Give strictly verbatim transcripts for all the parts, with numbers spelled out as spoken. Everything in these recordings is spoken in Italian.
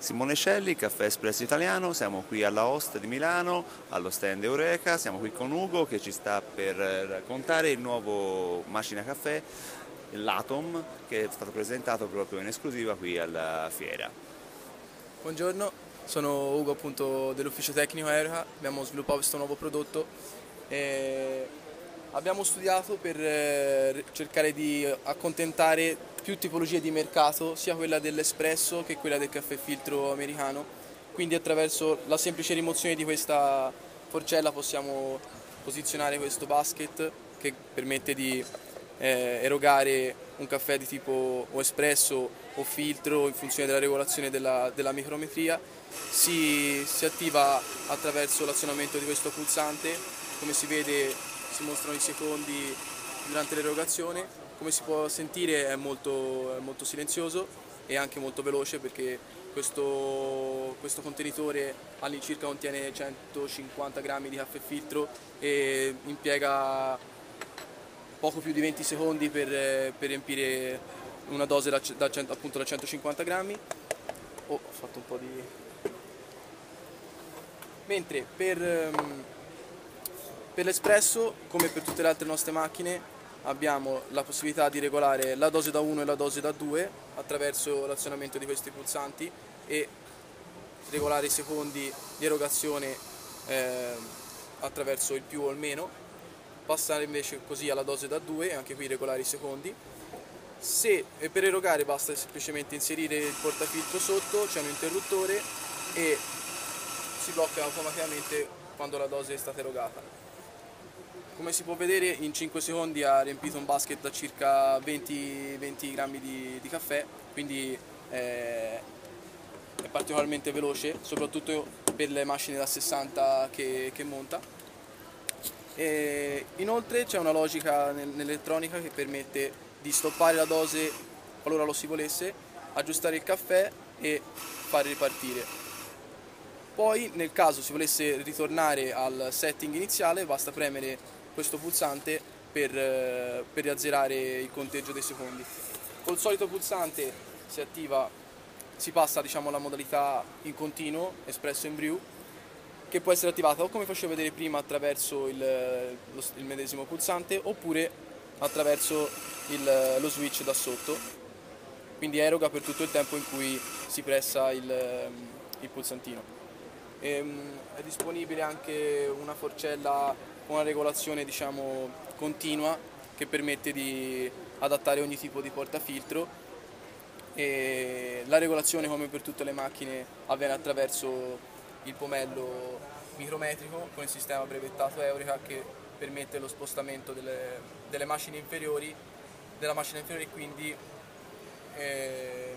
Simone Scelli, Caffè Espresso Italiano, siamo qui alla Host di Milano, allo stand Eureka, siamo qui con Ugo che ci sta per raccontare il nuovo macina caffè, l'Atom, che è stato presentato proprio in esclusiva qui alla fiera. Buongiorno, sono Ugo appunto dell'ufficio tecnico Eureka, abbiamo sviluppato questo nuovo prodotto e abbiamo studiato per eh, cercare di accontentare più tipologie di mercato, sia quella dell'espresso che quella del caffè filtro americano. Quindi attraverso la semplice rimozione di questa forcella possiamo posizionare questo basket che permette di eh, erogare un caffè di tipo o espresso o filtro in funzione della regolazione della, della micrometria. Si, si attiva attraverso l'azionamento di questo pulsante, come si vede si mostrano i secondi durante l'erogazione. Come si può sentire è molto, è molto silenzioso e anche molto veloce, perché questo, questo contenitore all'incirca contiene centocinquanta grammi di caffè filtro e impiega poco più di venti secondi per, per riempire una dose da, da, appunto da centocinquanta grammi. Oh, ho fatto un po' di... Mentre per, per l'espresso, come per tutte le altre nostre macchine, abbiamo la possibilità di regolare la dose da uno e la dose da due attraverso l'azionamento di questi pulsanti e regolare i secondi di erogazione eh, attraverso il più o il meno, passare invece così alla dose da due e anche qui regolare i secondi. Se per erogare basta semplicemente inserire il portafiltro sotto, c'è un interruttore e si blocca automaticamente quando la dose è stata erogata. Come si può vedere, in cinque secondi ha riempito un basket da circa venti, venti grammi di, di caffè, quindi è, è particolarmente veloce, soprattutto per le macchine da sessanta che, che monta. E inoltre c'è una logica nell'elettronica che permette di stoppare la dose qualora lo si volesse, aggiustare il caffè e fare ripartire. Poi nel caso si volesse ritornare al setting iniziale basta premere questo pulsante per, per riazzerare il conteggio dei secondi. Col solito pulsante si attiva, si passa diciamo alla modalità in continuo, espresso in brew, che può essere attivata o come facevo vedere prima attraverso il, lo, il medesimo pulsante oppure attraverso il, lo switch da sotto, quindi eroga per tutto il tempo in cui si pressa il, il pulsantino. E, è disponibile anche una forcella con una regolazione diciamo continua che permette di adattare ogni tipo di portafiltro, e la regolazione, come per tutte le macchine, avviene attraverso il pomello micrometrico con il sistema brevettato Eureka che permette lo spostamento delle, delle macine inferiori della macchina inferiore e quindi eh,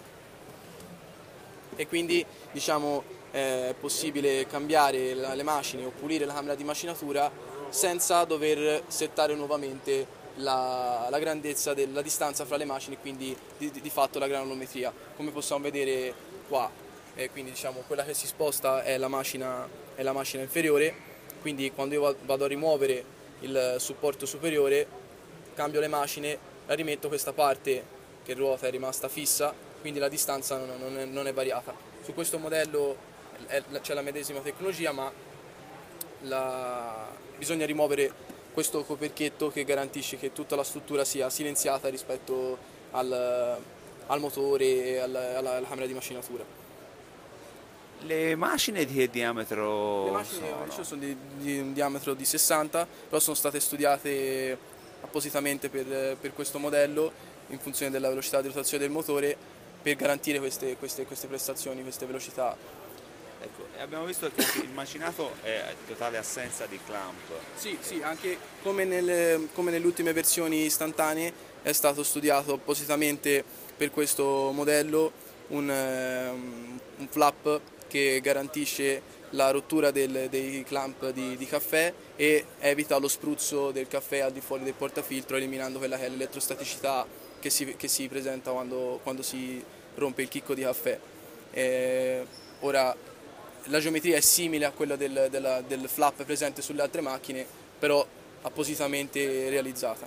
e quindi diciamo è possibile cambiare la, le macine o pulire la camera di macinatura senza dover settare nuovamente la, la grandezza della distanza fra le macine, quindi di, di fatto la granulometria, come possiamo vedere qua. Eh, quindi diciamo quella che si sposta è la macina, è la macina inferiore, quindi quando io vado a rimuovere il supporto superiore cambio le macine, la rimetto, questa parte che ruota è rimasta fissa, quindi la distanza non, non, è, non è variata. Su questo modello c'è la medesima tecnologia, ma la... bisogna rimuovere questo coperchietto che garantisce che tutta la struttura sia silenziata rispetto al, al motore e alla, alla, alla camera di macinatura. Le macine di che diametro Le macine sono? sono di, di un diametro di sessanta, però sono state studiate appositamente per, per questo modello in funzione della velocità di rotazione del motore per garantire queste, queste, queste prestazioni, queste velocità. Ecco, abbiamo visto che il macinato è totale assenza di clamp. Sì, sì, anche come, nel, come nelle ultime versioni istantanee è stato studiato appositamente per questo modello un, um, un flap che garantisce la rottura del, dei clamp di, di caffè e evita lo spruzzo del caffè al di fuori del portafiltro, eliminando quella che è l'elettrostaticità che si, che si presenta quando, quando si rompe il chicco di caffè. E ora, la geometria è simile a quella del, della, del flap presente sulle altre macchine, però appositamente realizzata.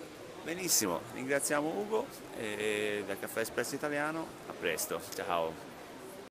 Benissimo, ringraziamo Ugo e da Caffè Espresso Italiano, a presto, ciao!